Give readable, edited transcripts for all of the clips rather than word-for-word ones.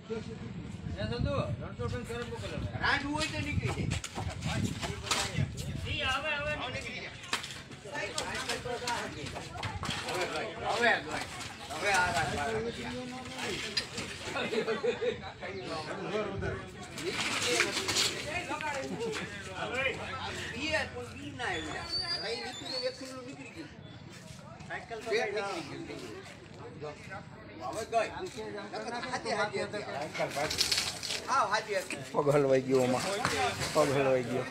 પગ હલવાઈ ગયો એમાં, પગ હલવાઈ ગયો.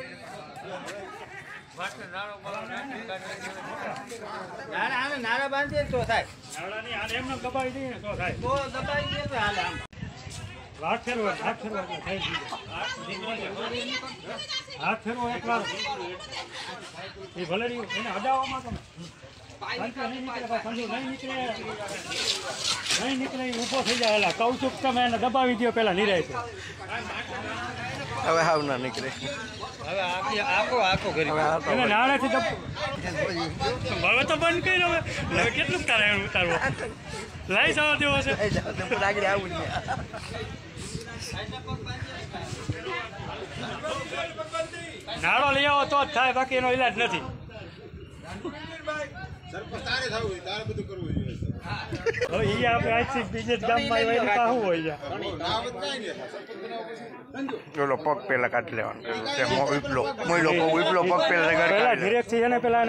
નારા બાંધીએ તો થાય. એમને દબાવી દઈએ તો થાય. તો દબાઈ દઈએ તો હાલે. આમ હાથ ફેરવો હાથ ફેરવો એક વાર એ ભલે એને હડાવવામાં તમે નહીં નીકળે ઊભો થઈ જાય. એલા કહું છું તમે એને દબાવી દો પેલા નિરાય છે. હવે હાવ ના નીકળે. હવે આખો કરી એને નાળેથી હવે તો બંધ કરી હવે કેટલું તારે ઉતારવો લાઈ જવા દેવો છે. આગળ આવું નાળો લઈ આવો તો જ થાય, બાકી એનો ઈલાજ નથી. હવે એ આપણે આજથી બીજે જ ગામમાં હોય તો શું હોય છે. ઓલો પગ પેલા કાઢી લેવાનો. ઉપલો પગ પેલા ધીરેકથી એને પેલા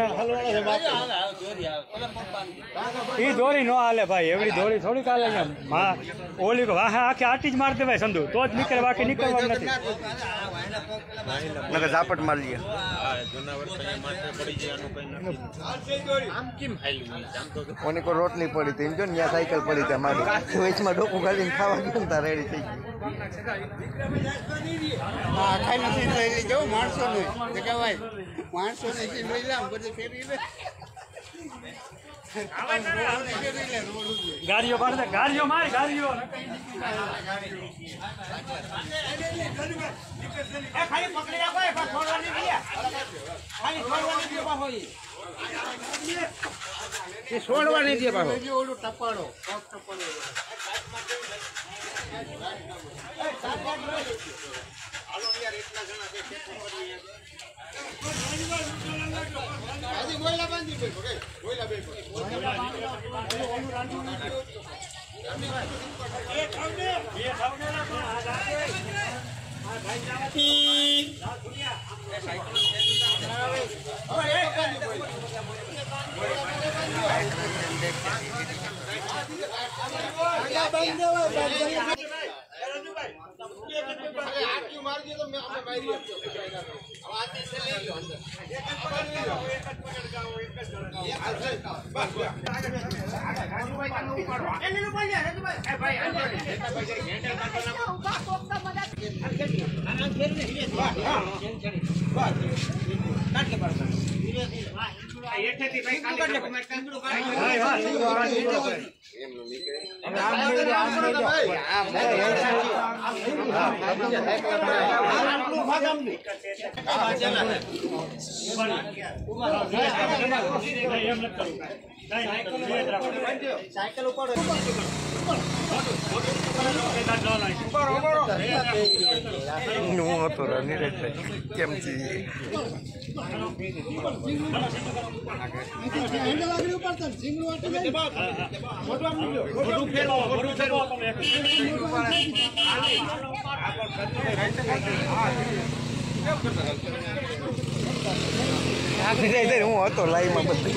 એ દોરી ન હાલે ભાઈ, એવડી દોરી થોડીક હાલે છે. હા ઓલી વાહે આખી આટી જ મારી દેવાય સંધુ તો જ નીકળે, બાકી નીકળવાનું નથી. ઝાપટ મારી લઈએ. કોને કોઈ રોટલી પડી હતી જો ને ત્યાં સાયકલ પડી હતી મારી વેચમાં ડોકું કાઢીને ખાવા ગયું ત્યાં રેડી થઈ ગયું. ખાઈ નથી લઈ લેજો માણસો ને ભાઈ માણસો ને લઈ લે બધું ફેરવી લે. ગાડીઓ પાડે, ગાડીઓ માર, ગાડીઓ ખાલી પકડી રાખો છોડવાની ખાલી છોડવાની દે પાછો ઓલું ટપાડો સાયકલ ઉપાડો હું હતો નીરજ કેમ છે હું હતો લાઈવમાં બધી